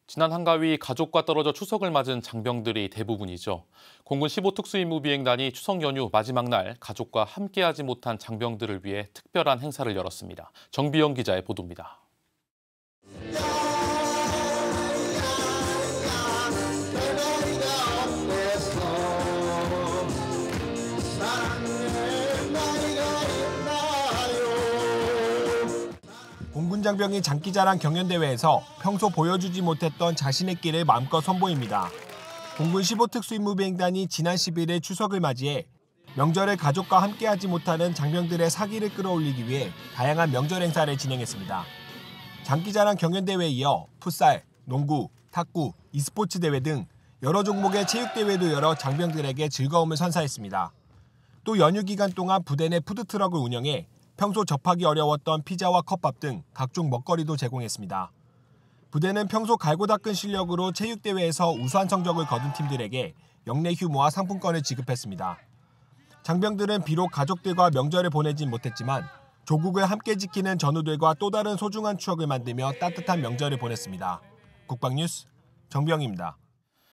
지난 한가위 가족과 떨어져 추석을 맞은 장병들이 대부분이죠. 공군 15 특수임무비행단이 추석 연휴 마지막 날 가족과 함께하지 못한 장병들을 위해 특별한 행사를 열었습니다. 정비영 기자의 보도입니다. 공군 장병이 장기자랑 경연대회에서 평소 보여주지 못했던 자신의 끼를 마음껏 선보입니다. 공군 15 특수임무비행단이 지난 10일의 추석을 맞이해 명절에 가족과 함께하지 못하는 장병들의 사기를 끌어올리기 위해 다양한 명절 행사를 진행했습니다. 장기자랑 경연대회에 이어 풋살, 농구, 탁구, e스포츠 대회 등 여러 종목의 체육대회도 열어 장병들에게 즐거움을 선사했습니다. 또 연휴 기간 동안 부대 내 푸드트럭을 운영해 평소 접하기 어려웠던 피자와 컵밥 등 각종 먹거리도 제공했습니다. 부대는 평소 갈고 닦은 실력으로 체육대회에서 우수한 성적을 거둔 팀들에게 영내 휴무와 상품권을 지급했습니다. 장병들은 비록 가족들과 명절을 보내진 못했지만 조국을 함께 지키는 전우들과 또 다른 소중한 추억을 만들며 따뜻한 명절을 보냈습니다. 국방뉴스 정병입니다.